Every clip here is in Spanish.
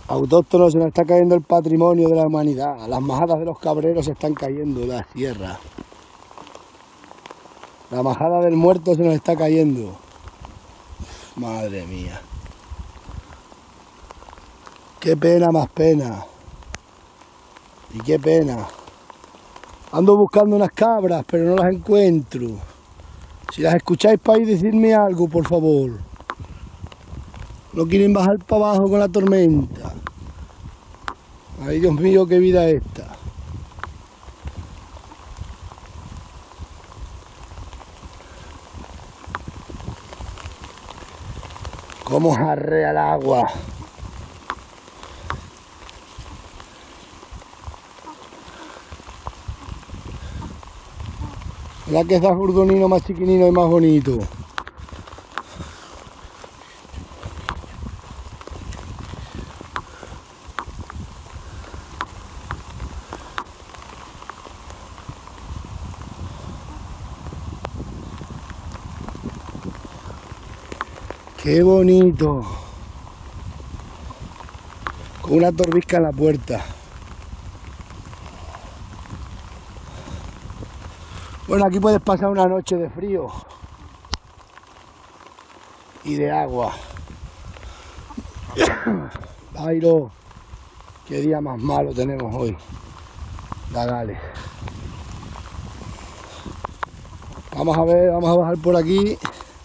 Autóctonos, se nos está cayendo el patrimonio de la humanidad. Las majadas de los cabreros se están cayendo de la sierra. La majada del muerto se nos está cayendo. Madre mía. Qué pena más pena. Y qué pena. Ando buscando unas cabras, pero no las encuentro. Si las escucháis para ahí, decidme algo, por favor. No quieren bajar para abajo con la tormenta. Ay, Dios mío, qué vida esta. Cómo jarrea el agua. Mira que está furdonino más chiquinino y más bonito. Qué bonito. Con una torbisca en la puerta. Bueno, aquí puedes pasar una noche de frío y de agua. Bailo, qué día más malo tenemos hoy. Dale. Vamos a ver, vamos a bajar por aquí.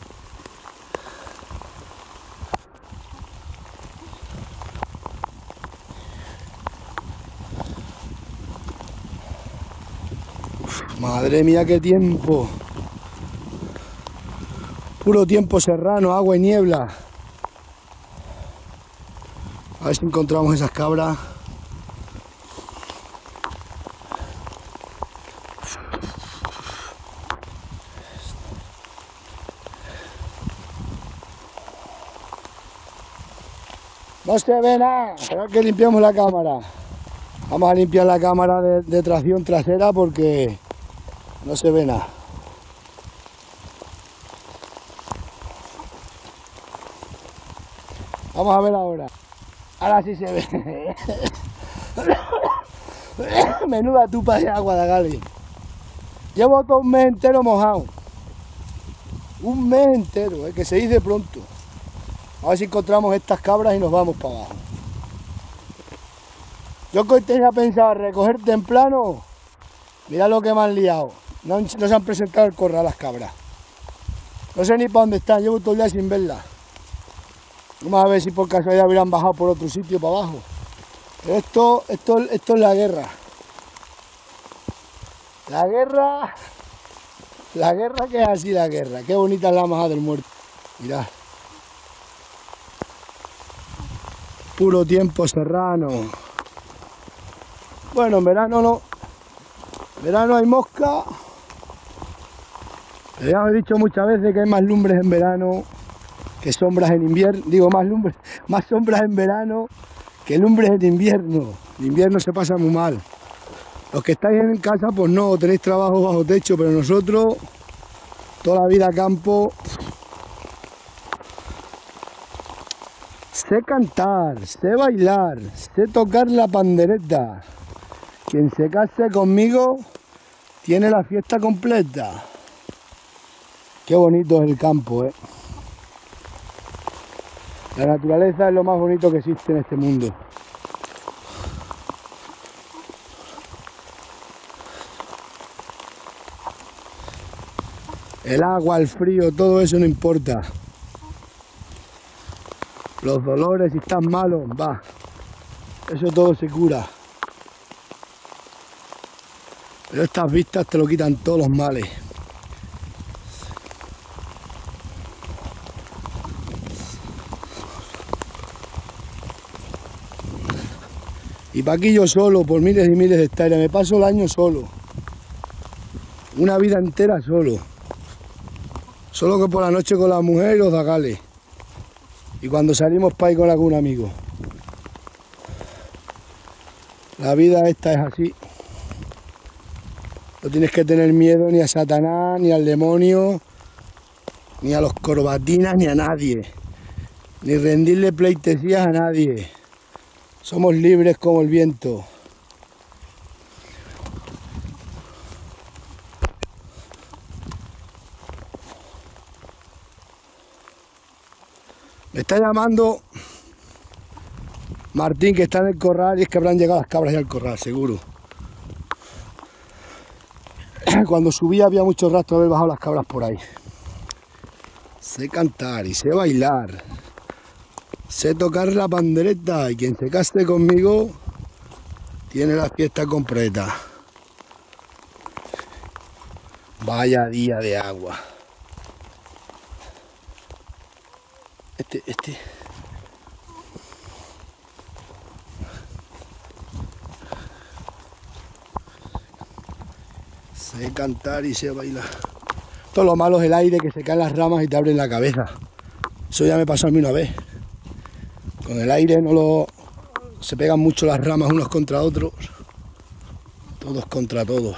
Madre mía, qué tiempo. Puro tiempo serrano, agua y niebla. A ver si encontramos esas cabras. No se ve nada. Espera que limpiamos la cámara. Vamos a limpiar la cámara de tracción trasera porque no se ve nada. Vamos a ver ahora. Ahora sí se ve. Menuda tupa de agua de Gali. Llevo todo un mes entero mojado. Un mes entero, que se dice pronto. A ver si encontramos estas cabras y nos vamos para abajo. Yo que hoy tenía pensado recoger temprano. Mira lo que me han liado. No se han presentado al corral las cabras. No sé ni para dónde están, llevo todo el día sin verlas. Vamos a ver si por casualidad hubieran bajado por otro sitio para abajo. Pero esto es la guerra. La guerra que es así la guerra. Qué bonita es la majada del muerto. Mirad. Puro tiempo serrano. Bueno, en verano no. En verano hay mosca. Pero ya os he dicho muchas veces que hay más lumbres en verano que sombras en invierno. Digo, más sombras en verano que lumbres en invierno. En invierno se pasa muy mal. Los que estáis en casa, pues no, tenéis trabajo bajo techo, pero nosotros, toda la vida a campo. Sé cantar, sé bailar, sé tocar la pandereta. Quien se case conmigo tiene la fiesta completa. Qué bonito es el campo, ¿eh? La naturaleza es lo más bonito que existe en este mundo. El agua, el frío, todo eso no importa. Los dolores, si estás malo, va. Eso todo se cura. Pero estas vistas te lo quitan todos los males. Y para aquí yo solo, por miles y miles de hectáreas, me paso el año solo. Una vida entera solo. Solo que por la noche con la mujer y los zagales. Y cuando salimos para ir con algún amigo. La vida esta es así. No tienes que tener miedo ni a Satanás, ni al demonio, ni a los corbatinas, ni a nadie. Ni rendirle pleitesías a nadie. Somos libres como el viento. Me está llamando Martín, que está en el corral, y es que habrán llegado las cabras ya al corral, seguro. Cuando subí había mucho rastro de haber bajado las cabras por ahí. Sé cantar y sé bailar. Sé tocar la pandereta, y quien se case conmigo tiene la fiesta completa. Vaya día de agua. Sé cantar y sé bailar. Todo lo malo es el aire, que se caen las ramas y te abren la cabeza. Eso ya me pasó a mí una vez. Con el aire se pegan mucho las ramas unos contra otros. Todos contra todos.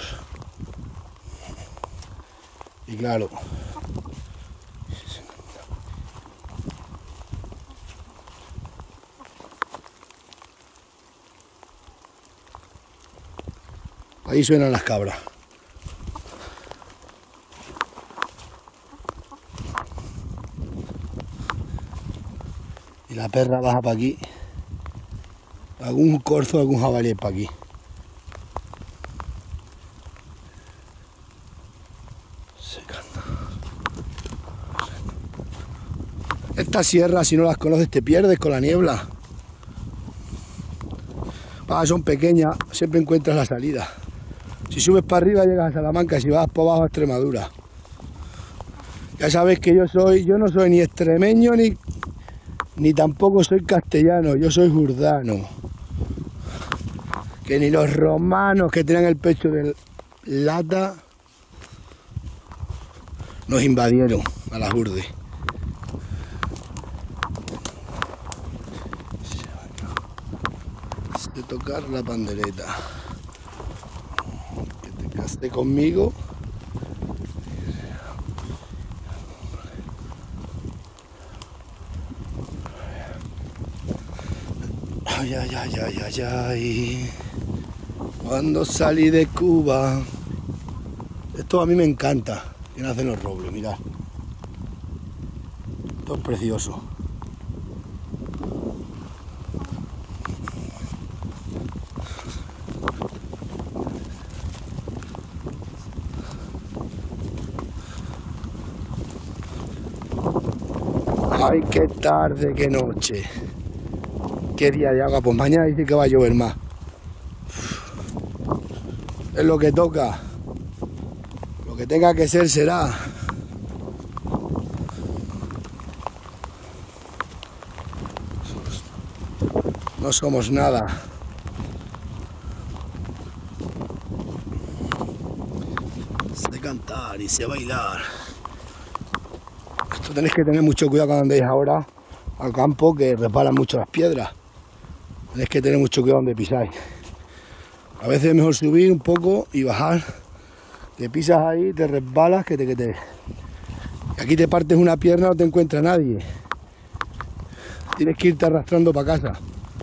Y claro. Ahí suenan las cabras. Y la perra baja para aquí. Algún corzo, algún jabalí para aquí. Estas sierras, si no las conoces, te pierdes con la niebla. Son pequeñas, siempre encuentras la salida. Si subes para arriba llegas a Salamanca, si vas para abajo a Extremadura. Ya sabes que yo no soy ni extremeño ni tampoco soy castellano, yo soy jurdano. Que ni los romanos, que tenían el pecho de lata, nos invadieron a la Jurde. De tocar la pandereta. Que te caste conmigo. Ay, ay, ay, ay, ay, ay. Cuando salí de Cuba. Esto a mí me encanta. Que nacen los robles, mirad. Esto es precioso. Ay, qué tarde, qué noche. Qué día de agua. Pues mañana dice que va a llover más. Es lo que toca. Lo que tenga que ser será. No somos nada. Sé cantar y sé bailar. Esto tenéis que tener mucho cuidado cuando andéis ahora al campo, que resbalan mucho las piedras. Tenéis que tener mucho cuidado donde pisáis. A veces es mejor subir un poco y bajar. Te pisas ahí, te resbalas, aquí te partes una pierna, no te encuentra nadie. Tienes que irte arrastrando para casa.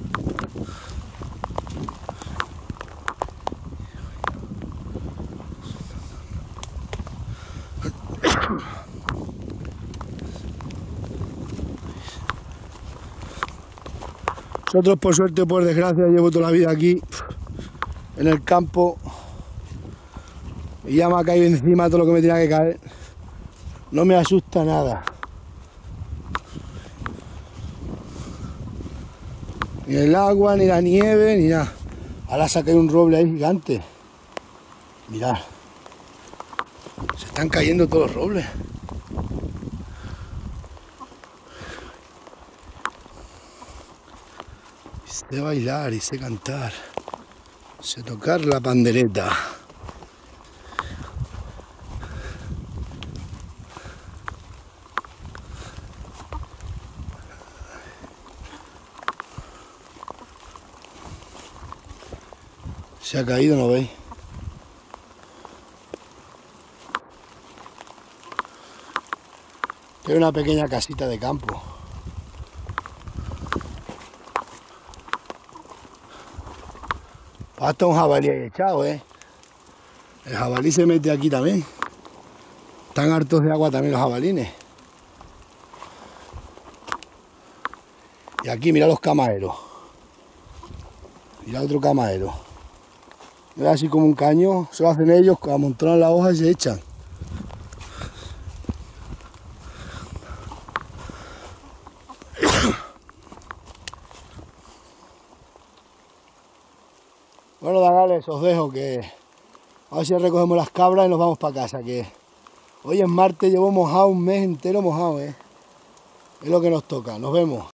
Nosotros, por suerte o por desgracia, llevo toda la vida aquí en el campo y ya me ha caído encima todo lo que me tenía que caer. No me asusta nada. Ni el agua, ni la nieve, ni nada. Ahora se ha caído un roble ahí gigante. Mirad. Se están cayendo todos los robles. Sé bailar y sé cantar. Sé tocar la pandereta. Se ha caído, ¿no veis? Es una pequeña casita de campo. Hasta un jabalí ahí echado, ¿eh? El jabalí se mete aquí también. Están hartos de agua también los jabalines. Y aquí mira los camaeros. Mira otro camaero. Mira así como un caño. Se lo hacen ellos, amontonan la hoja y se echan. Bueno, Dagales, os dejo que a ver si recogemos las cabras y nos vamos para casa, que hoy es martes, llevo mojado un mes entero mojado, ¿eh? Es lo que nos toca. Nos vemos.